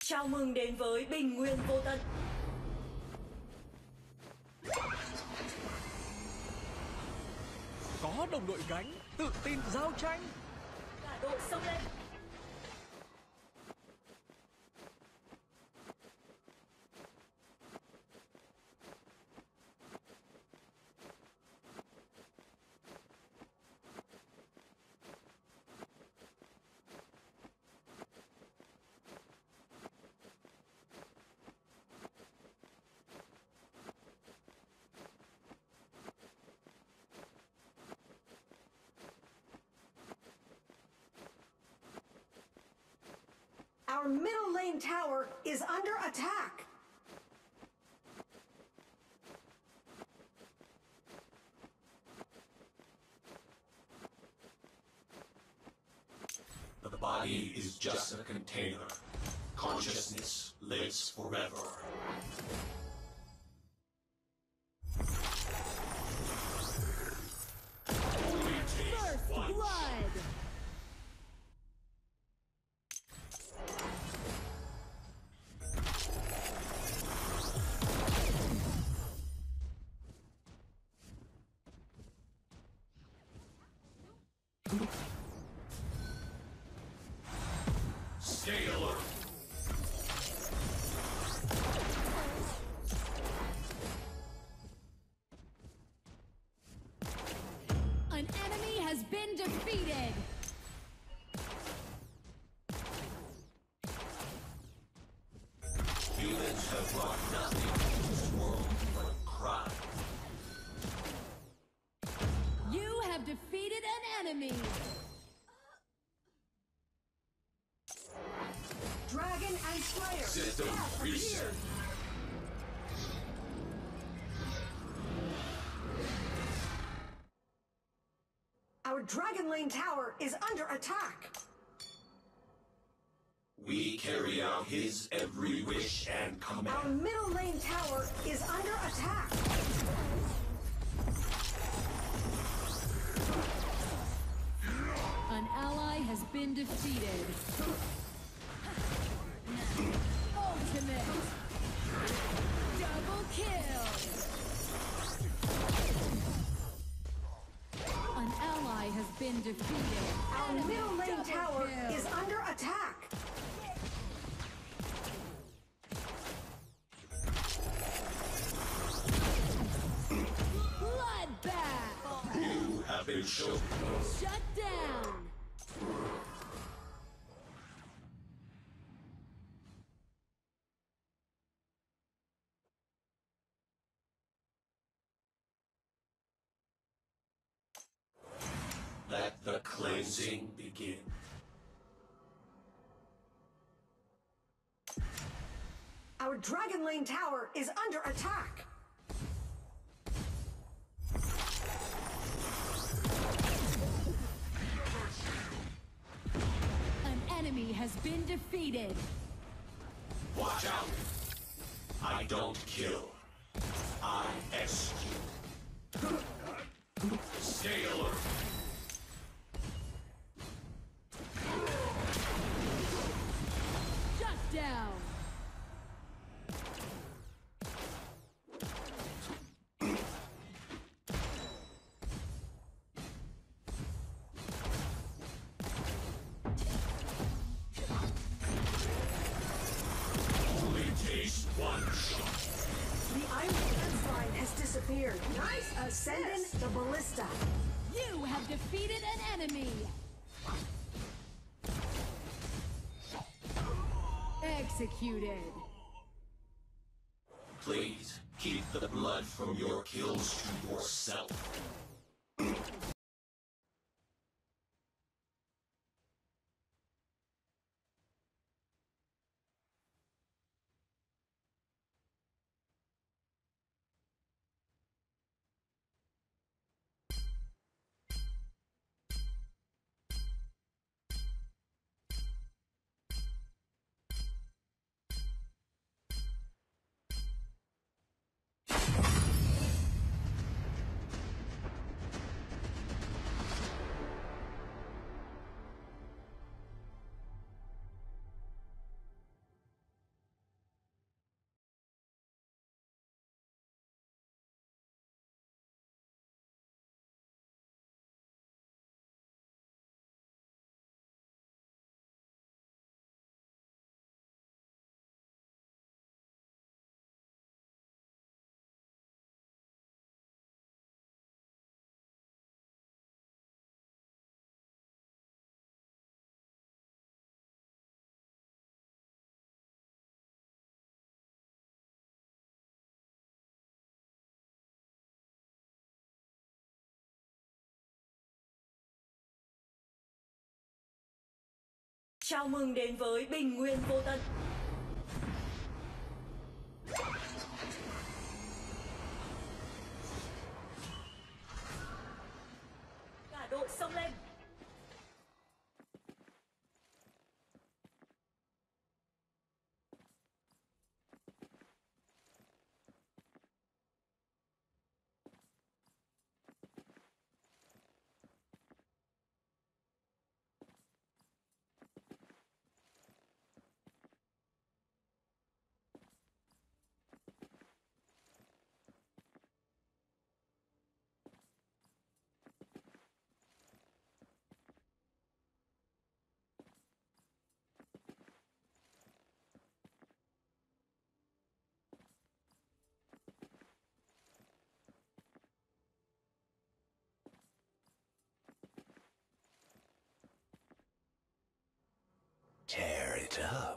Chào mừng đến với Bình Nguyên Vô Tận. Có đồng đội gánh, tự tin giao tranh. Cả đội xông lên. Our middle lane tower is under attack. The body is just a container. Consciousness lives forever. First blood! Stay alert. An enemy has been defeated! Humans have brought nothing to this world but crime. You have defeated an enemy! Dragon and Slayer System have reset. appeared. Our Dragon Lane tower is under attack. We carry out his every wish and Our command. middle lane tower is under attack. An ally has been defeated. Ultimate! Double kill! An ally has been defeated. Our Enemy middle lane double tower kill. is under attack. Bloodbath! You have been shown. Shut down! Let the cleansing begin. Our Dragon Lane tower is under attack. An enemy has been defeated. Watch out! I don't kill. I execute. Stay alert. Shut down! Only takes one shot. The Iron Defense line has disappeared. Nice Ascendant the Ballista. You have defeated an enemy! Executed! Please keep the blood from your kills to yourself. Chào mừng đến với Bình Nguyên Vô Tận. Cả đội xông lên. Tear it up.